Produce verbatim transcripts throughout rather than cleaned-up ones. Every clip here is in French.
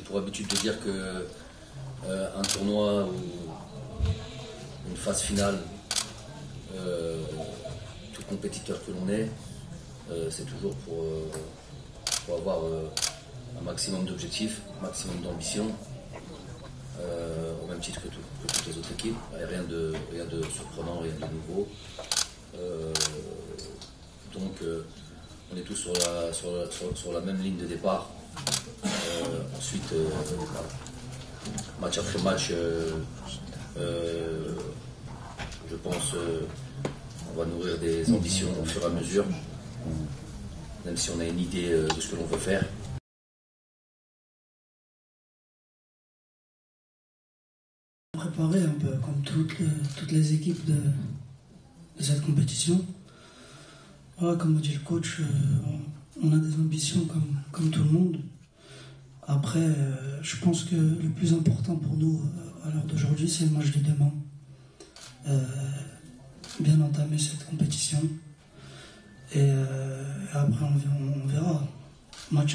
pour habitude de dire que euh, un tournoi ou une phase finale, euh, tout compétiteur que l'on est, euh, c'est toujours pour, euh, pour avoir euh, un maximum d'objectifs, un maximum d'ambition, euh, au même titre que, tout, que toutes les autres équipes. Et rien de, rien de surprenant, rien de nouveau. Euh, donc euh, on est tous sur la, sur, la, sur, sur la même ligne de départ. Euh, ensuite, euh, match après match, euh, euh, je pense euh, on va nourrir des ambitions au fur et à mesure, même si on a une idée euh, de ce que l'on veut faire. Préparé un peu comme toutes les, toutes les équipes de, de cette compétition. Ouais, comme a dit le coach, euh, on, on a des ambitions comme, comme tout le monde. Après, euh, je pense que le plus important pour nous euh, à l'heure d'aujourd'hui, c'est le match de demain. Euh, bien entamer cette compétition. Et euh, après, on, on verra. Match.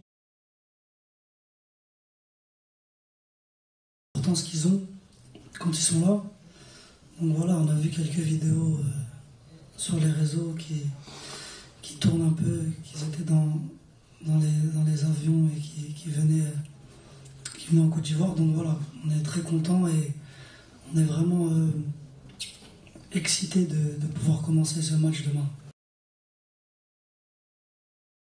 L'importance qu'ils ont quand ils sont là. Donc voilà, on a vu quelques vidéos euh, sur les réseaux qui, qui tournent un peu, qu'ils étaient dans, dans, les, dans les avions et qui, qui, venaient, qui venaient en Côte d'Ivoire. Donc voilà, on est très contents et on est vraiment euh, excités de, de pouvoir commencer ce match demain.